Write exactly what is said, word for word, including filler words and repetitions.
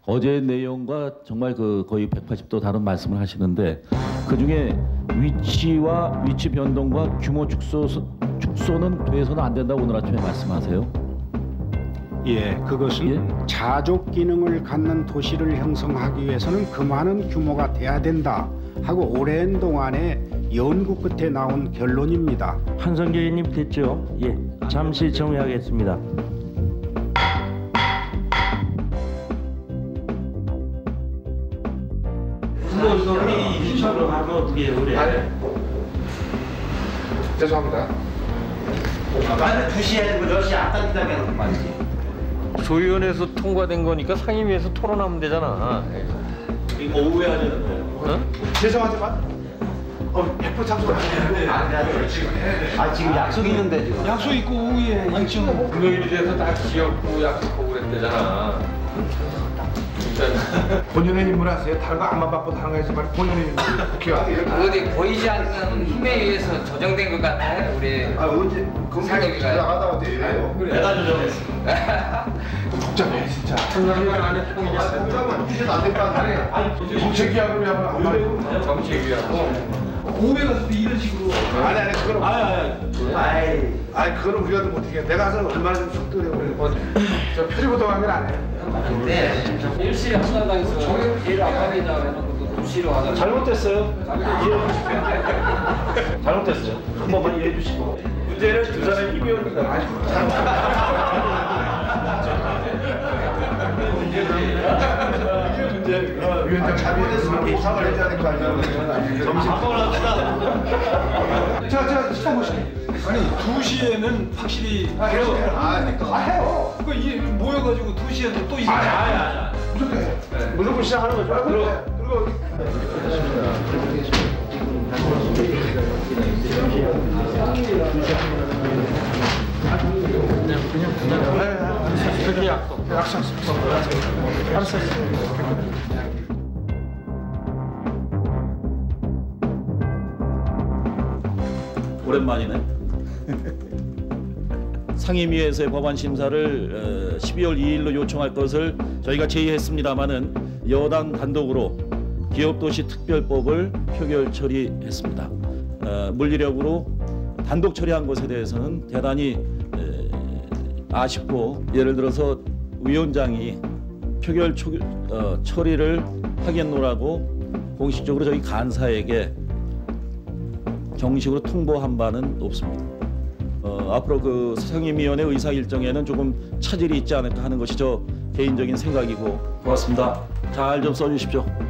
어제 내용과 정말 그 거의 백팔십 도 다른 말씀을 하시는데 그 중에 위치와 위치 변동과 규모 축소 축소는 돼서는 안 된다고 오늘 아침에 말씀하세요. 예, 그것은 예? 자족 기능을 갖는 도시를 형성하기 위해서는 그만한 규모가 돼야 된다 하고 오랜 동안의 연구 끝에 나온 결론입니다. 한성규 의원님 됐죠? 예, 잠시 정리하겠습니다. 우리 이쪽으로 가면 어떻게 해요? 그래? 죄송합니다. 나는 두 시에 몇 시 앞당 기다려놓고 말이지. 조위원회에서 통과된 거니까 상임위에서 토론하면 되잖아. 이거 오후에 하자는 거예요. 어? 죄송하지만 어, 백 퍼센트 참석을 안 해야 돼. 안 돼. 지금 아 지금 약속 있는데 지금. 약속 있고 오후에 지금 금요일에 대해서 다 지역구 약속하고 그랬대잖아. 일단 본연의 임무를 하세요. 다른 거 안만 바꿔도 하는 거지 말고 본연의 임무. 어디 보이지 않는 힘에 의해서 조정된 것 같아 우리. 아 언제 상임위가 하다가 돼요. 내가 조정했어. 복잡해 진짜. 상임위 안에 통이냐? 복잡은 이제 안 될까 하네. 정책위하고 한 말. 정책위하고. 오후에 가서 이런 식으로. 아니 아니 그럼. 아니 아니. 아이. 아니 그거는 우리가 못해. 내가 가서 얼마나 좀 속도를 해보려. 저 표지부터 가면 안 해. 근데 일 시에 한나라에서 제일 앞방이다 해놓고 두 시로 하자. 잘못됐어요. 이해해 주시고. 잘못됐어요. 한 번만 이해해 주시고. 문제는 두 사람의 힘이 옵니다. 위원장 잘못했으면 보상을 해줘야 될 거 아니야. 점심 밥을 합시다. 자, 자, 시간 보시게. 아니 두 시에는 확실히 아, 해요. 아, 아, 해요. 그 이 모여가지고 두 시에는 또 이제 아니, 아니, 아니. 무조건 해. 무조건 시작하는 거죠. 아, 그리고, 그리고. 그게 약속. 약속. 알았어. 오랜만이네. 상임위에서의 법안 심사를 십이월 이일로 요청할 것을 저희가 제의했습니다마는 여당 단독으로 기업도시특별법을 표결 처리했습니다. 어, 물리력으로 단독 처리한 것에 대해서는 대단히 에, 아쉽고 예를 들어서 위원장이 표결 초, 어, 처리를 하겠노라고 공식적으로 저희 간사에게 정식으로 통보한 바는 없습니다. 어, 앞으로 그 상임위원회 의사 일정에는 조금 차질이 있지 않을까 하는 것이 저 개인적인 생각이고 고맙습니다. 잘 좀 써주십시오.